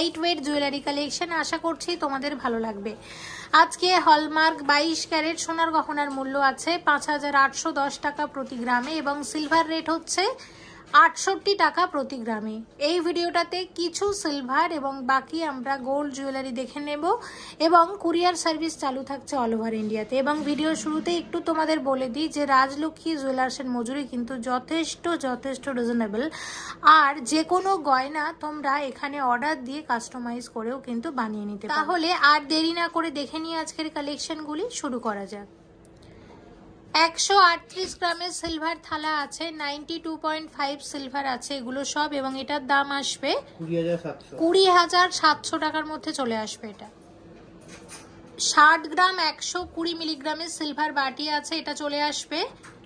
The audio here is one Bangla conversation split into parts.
লাইট ওয়েট জুয়েলারি কালেকশন, আশা করছি তোমাদের ভালো লাগবে। আজকে হলমার্ক 22 ক্যারেট সোনার গহনার মূল্য আছে 5810 টাকা প্রতি গ্রামে এবং সিলভার রেট হচ্ছে 68 টাকা প্রতি গ্রামে। এই ভিডিওটাতে কিছু সিলভার এবং বাকি আমরা গোল্ড জুয়েলারি দেখে নেব এবং কুরিয়ার সার্ভিস চালু থাকছে অল ওভার ইন্ডিয়াতে। এবং ভিডিওর শুরুতে একটু তোমাদের বলে দিই যে রাজলক্ষ্মী জুয়েলার্সের মজুরি কিন্তু যথেষ্ট রিজনেবল, আর যে কোনো গয়না তোমরা এখানে অর্ডার দিয়ে কাস্টমাইজ করেও কিন্তু বানিয়ে নিতে পারো। তাহলে আর দেরি না করে দেখে নিয়ে আজকের কালেকশনগুলি শুরু করা যাক। 138 গ্রামের সিলভার থালা আছে, 92.5 সিলভার আছে এগুলো সব, এবং এটার দাম আসবে 20,700 টাকার মধ্যে চলে আসবে। এটা 60 গ্রাম 120 মিলিগ্রামের সিলভার বাটি আছে, এটা চলে আসবে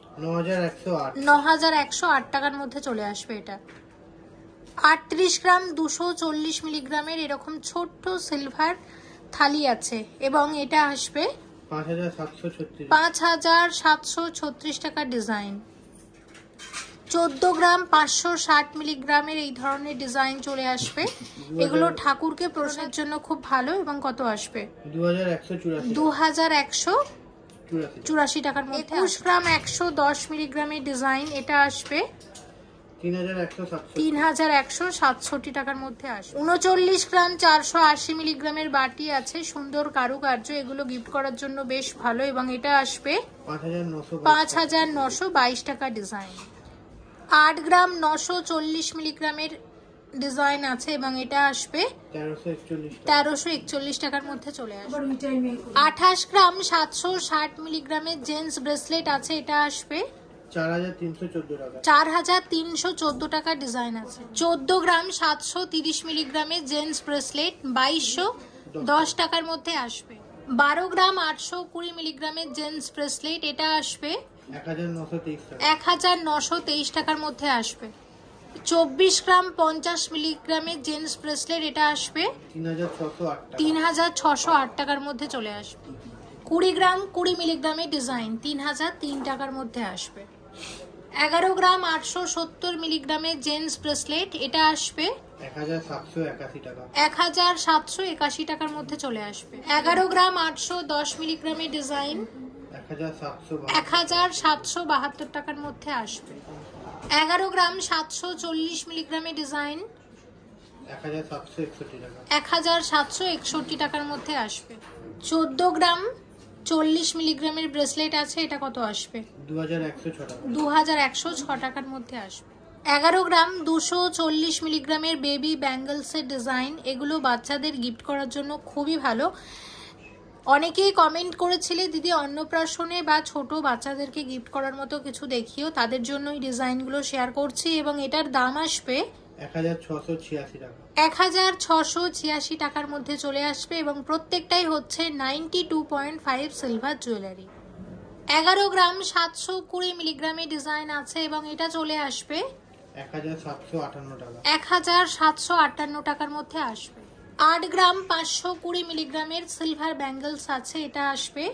9,108 টাকার মধ্যে চলে আসবে। এটা 38 গ্রাম 240 মিলিগ্রামের এরকম ছোট্ট সিলভার থালি আছে এবং এটা আসবে 5,736 টাকার ডিজাইন। 14 গ্রাম 560 মিলিগ্রামের এই ধরনের ডিজাইন চলে আসবে, এগুলো ঠাকুরকে প্রসাদের জন্য খুব ভালো। এবং কত আসবে 2,184 টাকার মধ্যে। 21 গ্রাম 110 মিলিগ্রামের ডিজাইন, এটা আসবে 3,167 টাকার মধ্যে আসবে। 39 গ্রাম 480 মিলিগ্রামের বাটি আছে, সুন্দর কারুকার্য, এগুলো গিফট করার জন্য বেশ ভালো এবং এটা আসবে 5,922 টাকা ডিজাইন। 8 গ্রাম 940 মিলিগ্রামের ডিজাইন আছে এবং এটা আসবে 1341 টাকার মধ্যে চলে আসবে। 28 গ্রাম 760 মিলিগ্রামের জেন্টস ব্রেসলেট আছে, এটা আসবে 4,314 টাকার ডিজাইন আছে। 14 গ্রাম 730 মিলিগ্রামের জেন্টস ব্রেসলেট 2,210 টাকার মধ্যে আসবে। 12 গ্রাম 820 মিলিগ্রামের জেন্টস ব্রেসলেট, এটা আসবে 1,923 টাকার মধ্যে আসবে। 24 গ্রাম 50 মিলিগ্রামের জেন্টস ব্রেসলেট, এটা আসবে 3,608 টাকার মধ্যে চলে আসবে। 20 গ্রাম 20 মিলিগ্রামের ডিজাইন 3,003 টাকার মধ্যে আসবে। 11 গ্রাম 870 মিলিগ্রামের জেন্টস ব্রেসলেট, এটা আসবে 1,781 টাকার মধ্যে চলে আসবে। 11 গ্রাম 810 মিলিগ্রামের ডিজাইন 1,772 টাকার মধ্যে আসবে। 11 গ্রাম 740 মিলিগ্রামের ডিজাইন 1,761 টাকার মধ্যে আসবে। 14 গ্রাম 40 মিলিগ্রামের ব্রেসলেট আছে, এটা কত আসবে 2,106 টাকার মধ্যে আসবে। 11 গ্রাম 240 মিলিগ্রামের বেবি ব্যাঙ্গলসের ডিজাইন, এগুলো বাচ্চাদের গিফট করার জন্য খুবই ভালো। অনেকেই কমেন্ট করেছিলে দিদি অন্নপ্রাশনে বা ছোট বাচ্চাদেরকে গিফট করার মতো কিছু দেখিও, তাদের জন্য এই ডিজাইনগুলো শেয়ার করছি এবং এটার দাম আসবে 1,686 টাকার মধ্যে চলে আসবে এবং প্রত্যেকটাই হচ্ছে 92.5 সিলভার জুয়েলারি। 11 গ্রাম 720 মিলিগ্রামের ডিজাইন আছে এবং এটা চলে আসবে 1,758 টাকার মধ্যে আসবে। 8 গ্রাম 520 মিলিগ্রামের সিলভার ব্যাঙ্গলস আছে, এটা আসবে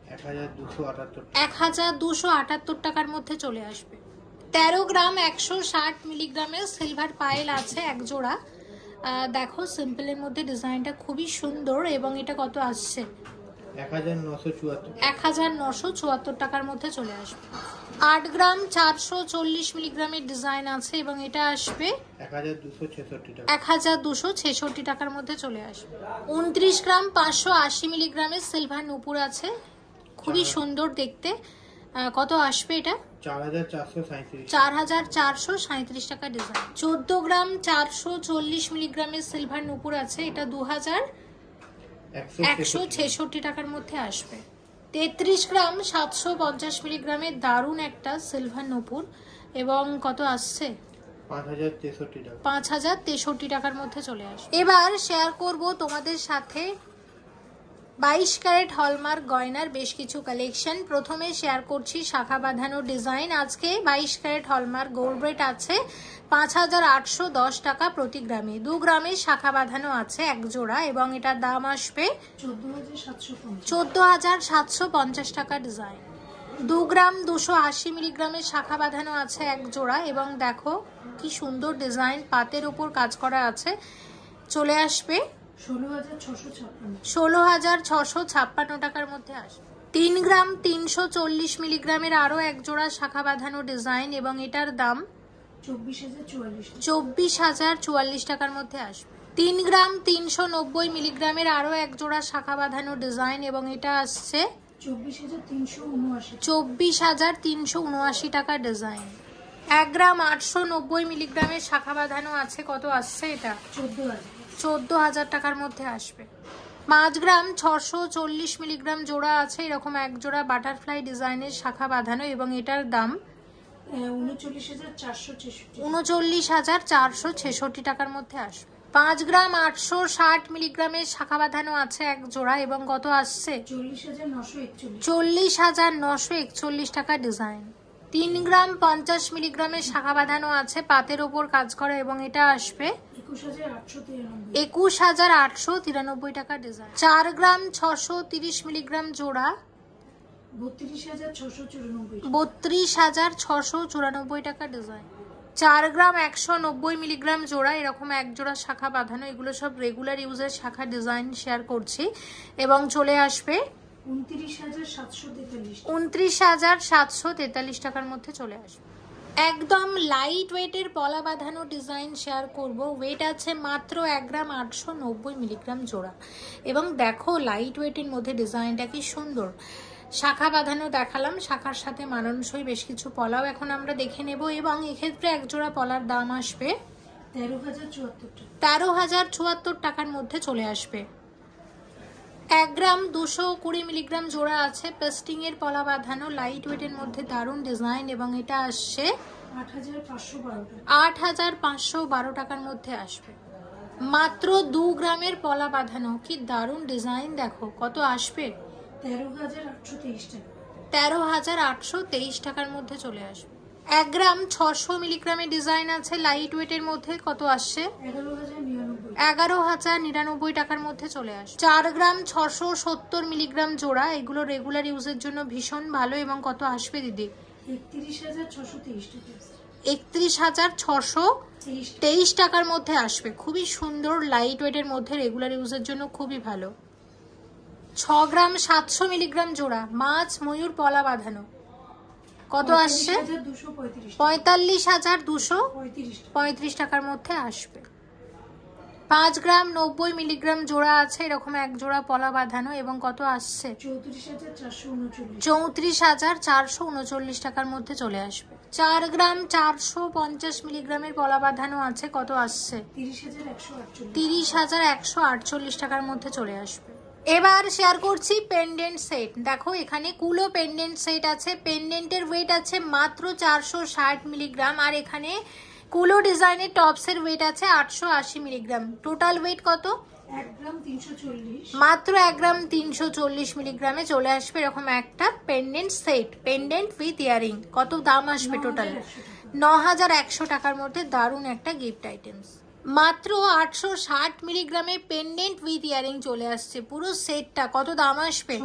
1,278 টাকার মধ্যে চলে আসবে। 13 গ্রাম 160 মিলিগ্রামের সিলভার পায়েল আছে এক জোড়া, দেখো সিম্পলের মধ্যে ডিজাইনটা খুবই সুন্দর এবং এটা কত আসছে 1,974 টাকার মধ্যে চলে আসবে। 8 গ্রাম 440 মিলিগ্রামের ডিজাইন আছে এবং এটা আসবে 1,266 টাকার মধ্যে চলে আসবে। 29 গ্রাম 580 মিলিগ্রামের সিলভার নুপুর আছে, খুবই সুন্দর দেখতে, কত আসবে এটা 4,437 টাকা ডিজাইন। 14 গ্রাম 440 মিলিগ্রামের সিলভার নুপুর আছে, এটা 2,166 টাকার মধ্যে আসবে। 33 গ্রাম 750 মিলিগ্রামের দারুণ একটা সিলভার নুপুর এবং কত আসছে 5,063 টাকার মধ্যে চলে আসবে। এবার শেয়ার করব তোমাদের সাথে 22 ক্যারেট হলমার্ক গয়নার বেশ কিছু কালেকশন। প্রথমে শেয়ার করছি শাখা বাঁধানো ডিজাইন। আজকে 22 ক্যারেট হলমার্ক গোল্ড রেট আছে 5,810 টাকা প্রতি গ্রামে। 2 গ্রামের শাখা বাঁধানো আছে এক জোড়া এবং এটার দাম আসবে 14,750 টাকা ডিজাইন। 2 গ্রাম 280 মিলিগ্রামের শাখা বাঁধানো আছে এক জোড়া এবং দেখো কি সুন্দর ডিজাইন, পাতের উপর কাজ করা আছে চলে আসবে 16,656 টাকার মধ্যে আসবে। 3 গ্রাম 340 মিলিগ্রামের আরো এক জোড়া শাখা বাঁধানো ডিজাইন এবং এটার দাম 24,044 টাকার মধ্যে আসবে। 3 গ্রাম 390 মিলিগ্রামের আরো এক জোড়া শাখা বাঁধানো ডিজাইন এবং এটা আসছে 24,379 টাকার ডিজাইন। 1 গ্রাম 890 মিলিগ্রামের শাখা বাঁধানো আছে, কত আসছে এটা? 14,000 টাকার মধ্যে আসবে। 5 গ্রাম 640 মিলিগ্রাম জোড়া আছে, এরকম এক জোড়া বাটারফ্লাই ডিজাইনের শাখা বাঁধানো এবং এটার দাম 39,466 টাকার মধ্যে আসবে। 5 গ্রাম 860 মিলিগ্রামের শাখা বাঁধানো আছে এক জোড়া এবং কত আসছে? 40,941 টাকা ডিজাইন। 3 গ্রাম 50 মিলিগ্রামের শাখা বাঁধানো আছে পাতের ওপর কাজ করা এবং এটা আসবে 21,893 টাকা ডিজাইন। 4 গ্রাম 630 মিলিগ্রাম জোড়া 32,694 টাকা ডিজাইন। 4 গ্রাম 190 মিলিগ্রাম জোড়া, এরকম এক জোড়া শাখা বাঁধানো, এগুলো সব রেগুলার ইউজের শাখা ডিজাইন শেয়ার করছি এবং চলে আসবে 29,743 টাকার মধ্যে চলে আসবে। একদম লাইট ওয়েটের পলা বাঁধানো ডিজাইন শেয়ার করব। ওয়েট আছে মাত্র 1 গ্রাম 890 মিলিগ্রাম জোড়া এবং দেখো লাইট ওয়েটের মধ্যে ডিজাইনটা কি সুন্দর। শাখা বাঁধানো দেখালাম, শাখার সাথে মানানসই বেশ কিছু পলাও এখন আমরা দেখে নেব এবং এক্ষেত্রে এক জোড়া পলার দাম আসবে 13,074 টাকার মধ্যে চলে আসবে। 1 গ্রাম 220 মিলিগ্রাম জোড়া আছে পেস্টিং এর পলা বাঁধানো, লাইট ওয়েটের মধ্যে দারুণ ডিজাইন এবং এটা আসছে 8,512 টাকার মধ্যে আসবে। মাত্র 2 গ্রামের পলা বাঁধানো, কি দারুণ ডিজাইন, দেখো কত আসবে? 13,823 টাকার মধ্যে চলে আসবে। 1 গ্রাম 600 মিলিগ্রামের ডিজাইন আছে লাইট ওয়েটের মধ্যে, কত আসছে? 11,099 টাকার মধ্যে চলে আসে। 4 গ্রাম 670 মিলিগ্রাম জোড়া, এগুলো রেগুলার ইউজের জন্য ভীষণ ভালো এবং কত আসবে দিদি? 31,623 টাকার মধ্যে আসবে। খুবই সুন্দর, লাইট ওয়েটের মধ্যে, রেগুলার ইউজের জন্য খুবই ভালো। 6 গ্রাম 700 মিলিগ্রাম জোড়া মাছ ময়ূর পলা বাঁধানো, কত আসছে? 45,235 টাকার মধ্যে আসবে। 5 গ্রাম 90 মিলিগ্রাম জোড়া আছে, এরকম এক জোড়া পলা বাঁধানো এবং কত আসছে? 34,439 টাকার মধ্যে চলে আসবে। 4 গ্রাম 450 মিলিগ্রামের পলা বাঁধানো আছে, কত আসছে? 30,148 টাকার মধ্যে চলে আসবে। এবার শেয়ার করছি পেন্ডেন্ট সেট। দেখো এখানে কুলো পেন্ডেন্ট সেট আছে, পেন্ডেন্টের ওয়েট আছে মাত্র 460 মিলিগ্রাম আর এখানে কুলো ডিজাইনের টপসের ওয়েট আছে 880 মিলিগ্রাম। টোটাল ওয়েট কত? 1 গ্রাম 340। মাত্র 1 গ্রাম 340 মিলিগ্রামে চলে আসবে এরকম একটা pendant set, pendant with earring. কত দাম আসবে টোটাল? 9,100 টাকার মধ্যে দারুণ একটা গিফট আইটেমস। মাত্র 860 মিলিগ্রামে পেন্ডেন্ট উইথ ইয়ারিং চলে আসছে পুরো সেটটা। কত দাম আসবে?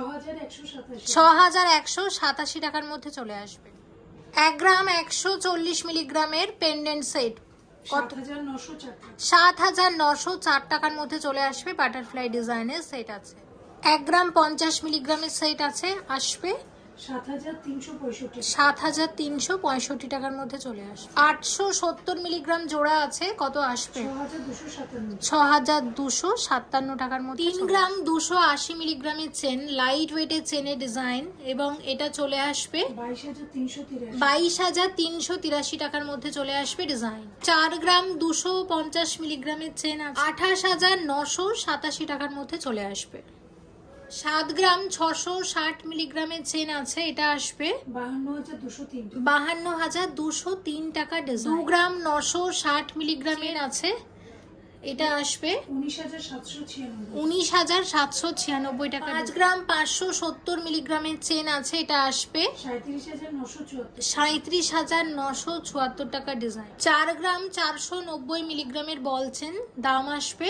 6,187 টাকার মধ্যে চলে আসবে। 1 গ্রাম 140 মিলিগ্রামের পেন্ডেন্ট সেট 7,904 টাকার মধ্যে চলে আসবে। বাটারফ্লাই ডিজাইনের সেট আছে। 1 গ্রাম 50 মিলিগ্রামের সেট আছে, আসবে 7,365 টাকার মধ্যে চলে আসবে। 870 মিলিগ্রাম জোড়া আছে, কত আসবে? 6,257 টাকার মধ্যে। 3 গ্রাম 280 মিলিগ্রামের চেন, লাইট ওয়েটের চেনের ডিজাইন এবং এটা চলে আসবে 22,383 টাকার মধ্যে চলে আসবে ডিজাইন। 4 গ্রাম 250 মিলিগ্রামের চেন আছে 28,987 টাকার মধ্যে চলে আসবে। 7 গ্রাম 660 মিলিগ্রামের চেন আছে, এটা আসবে 52,203 টাকা ডিজাইন। 2 গ্রাম 960 মিলিগ্রামের আছে, এটা আসবে 19,796 টাকা। 5 গ্রাম 570 মিলিগ্রামের চেন আছে, এটা আসবে 37,974 টাকা ডিজাইন। 4 গ্রাম 490 মিলিগ্রামের বল চেন, দাম আসবে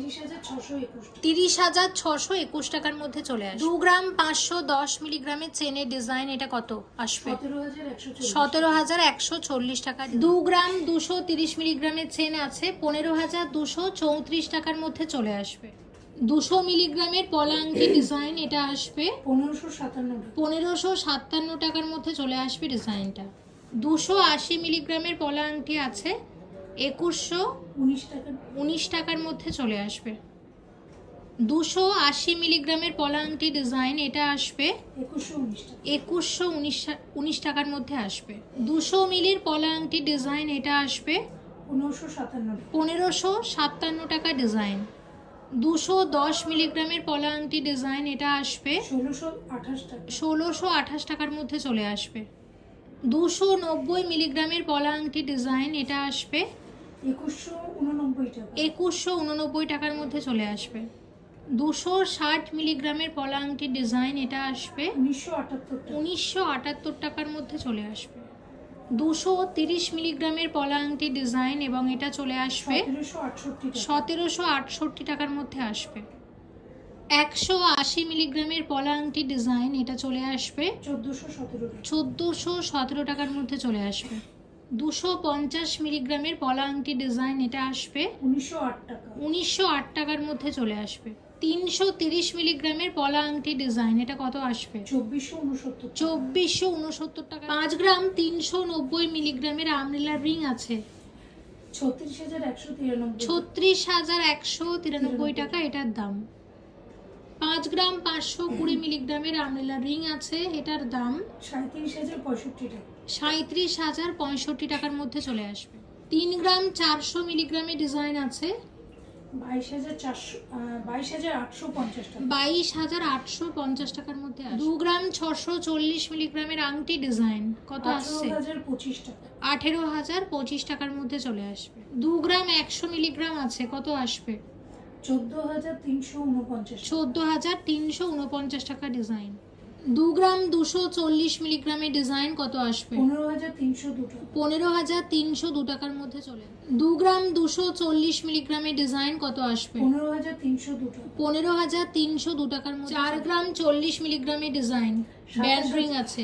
30,621 টাকার মধ্যে চলে আসবে। 2 গ্রাম 510 মিলিগ্রামের চেনের ডিজাইন, এটা কত আসবে? 17,140 টাকা। 2 গ্রাম 230 মিলিগ্রামের চেন আছে 15,200 234 টাকার মধ্যে চলে আসবে। 200 মিলিগ্রামের পলা আংটি ডিজাইন, এটা আসবে 1557 টাকার মধ্যে চলে আসবে ডিজাইনটা। 280 মিলিগ্রামের পলা আংটি আছে 2119 টাকার মধ্যে চলে আসবে। 280 মিলিগ্রামের পলা আংটি ডিজাইন, এটা আসবে 2119 টাকার মধ্যে আসবে। 200 মিলির পলা আংটি ডিজাইন, এটা আসবে 1557 টাকা ডিজাইন। 210 মিলিগ্রামের পলা আংটি ডিজাইন, এটা আসবে 1628 টাকার মধ্যে চলে আসবে। 290 মিলিগ্রামের পলা আংটি ডিজাইন, এটা আসবে 2189 টাকার মধ্যে চলে আসবে। 260 মিলিগ্রামের পলা আংটি ডিজাইন, এটা আসবে 1978 টাকার মধ্যে চলে আসবে। 230 মিলিগ্রামের পলা আংটি ডিজাইন এবং এটা চলে আসবে 1768 টাকার মধ্যে আসবে। 180 মিলিগ্রামের পলা আংটি ডিজাইন, এটা চলে আসবে 1417 টাকার মধ্যে চলে আসবে। 250 মিলিগ্রামের পলা আংটি ডিজাইন, এটা আসবে 1908 টাকার মধ্যে চলে আসবে। 330 মিলিগ্রামের পলা আংটি ডিজাইন, এটা কত আসবে 2469 টাকা। 5 গ্রাম 390 মিলিগ্রামের আমরেলার রিং আছে 36,193 টাকা এটার দাম। 5 গ্রাম 520 মিলিগ্রামের আমরেলার রিং আছে, এটার দাম 37,065 টাকার মধ্যে চলে আসবে। 3 গ্রাম 400 মিলিগ্রামের ডিজাইন আছে 22,850 টাকার মধ্যে। 2 গ্রাম 640 মিলিগ্রামের আংটি ডিজাইন কত আসছে 18,025 টাকার মধ্যে চলে আসবে। 2 গ্রাম 100 মিলিগ্রাম আছে কত আসবে 14,349 টাকা ডিজাইন। 2 গ্রাম 240 মিলিগ্রামের ডিজাইন কত আসবে 15,302 টাকার মধ্যে চলে। 2 গ্রাম 240 মিলিগ্রামের ডিজাইন কত আসবে 15,302 টাকার মধ্যে। 4 গ্রাম 40 মিলিগ্রামের ডিজাইন ব্যান্ড রিং আছে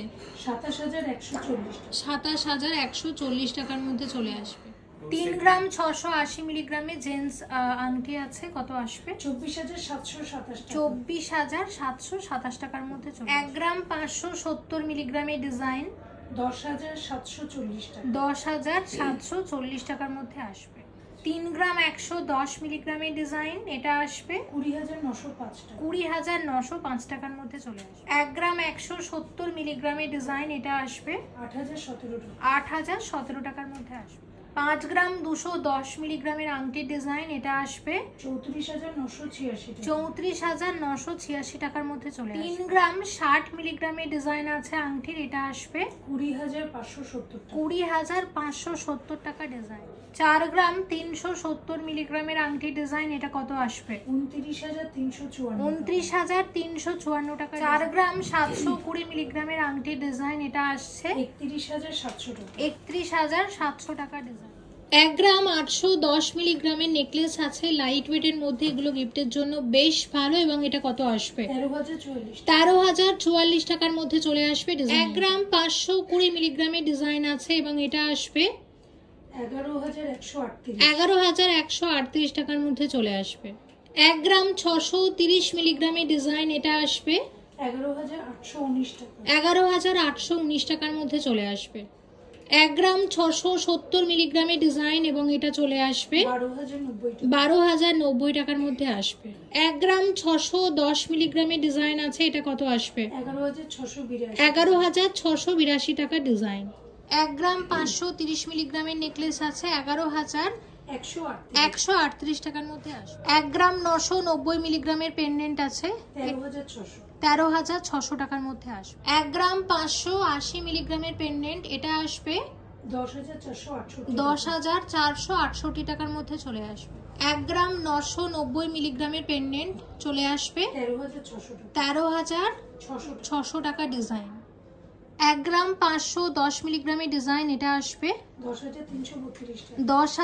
27,140 টাকার মধ্যে চলে আসবে। 3 গ্রাম 680 মিলিগ্রামের জেন্টস আংটি আছে কত আসবে 24,727 টাকার মধ্যে চলে। 1 গ্রাম 570 মিলিগ্রামের ডিজাইন 10,740 টাকার মধ্যে আসবে। 3 গ্রাম 110 মিলিগ্রামের ডিজাইন, এটা আসবে 20,905 টাকার মধ্যে চলে আসবে। 1 গ্রাম 170 মিলিগ্রামের ডিজাইন, এটা আসবে 8,017 টাকার মধ্যে আসবে। 5 গ্রাম 210 মিলিগ্রামের আংটির ডিজাইন, এটা আসবে 34,986 টাকার মধ্যে চলে আসবে। 3 গ্রাম 60 মিলিগ্রামের ডিজাইন আছে আংটির, এটা আসবে 20,570 টাকা ডিজাইন। 4 গ্রাম 370 মিলিগ্রামের আংটির ডিজাইন, এটা কত আসবে 29,354 টাকা। 4 গ্রাম 720 মিলিগ্রামের আংটির ডিজাইন, এটা আসছে 31,700 টাকা ডিজাইন। 1 গ্রাম 810 মিলিগ্রামের নেকলেস আছে লাইট ওয়েটের মধ্যে, এগুলো গিফটের জন্য বেশ ভালো এবং এটা কত আসবে 13,044 টাকার মধ্যে চলে আসবে। 1 গ্রাম 520 মিলিগ্রামের ডিজাইন আছে এবং এটা আসবে 11,138 টাকার মধ্যে চলে আসবে। 1 গ্রাম 630 মিলিগ্রামের ডিজাইন, এটা আসবে 11,819 টাকার মধ্যে চলে আসবে। 1 গ্রাম 670 মিলিগ্রামের ডিজাইন এবং এটা চলে আসবে 12,090 টাকার মধ্যে আসবে। 1 গ্রাম 610 মিলিগ্রামের ডিজাইন আছে, এটা কত আসবে 11,682 টাকা ডিজাইন। 1 গ্রাম 530 মিলিগ্রামের নেকলেস আছে 11,138 টাকার মধ্যে আসবে। 1 গ্রাম 990 মিলিগ্রামের পেন্ডেন্ট আছে 13,600 টাকার মধ্যে আসবে। 1 গ্রাম 580 মিলিগ্রামের পেন্ডেন্ট, এটা আসবে 10,468 টাকার মধ্যে চলে আসবে। 1 গ্রাম 990 মিলিগ্রামের পেন্ডেন্ট চলে আসবে 13,600 টাকা ডিজাইন। 1 গ্রাম 510 মিলিগ্রামের ডিজাইন, এটা আসবে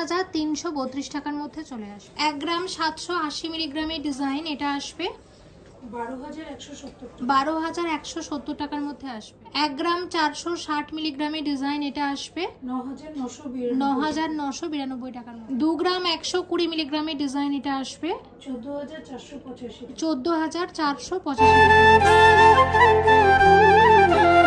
10,332 টাকার মধ্যে চলে আসবে। 1 গ্রাম 780 মিলিগ্রামের ডিজাইন, এটা আসবে 12,170 12,170 টাকার মধ্যে আসবে। 1 গ্রাম 460 মিলিগ্রামের ডিজাইন এটা আসবে 9,992 টাকার মধ্যে। 2 গ্রাম 120 মিলিগ্রামের ডিজাইন এটা আসবে 14,485 14,485 টাকা।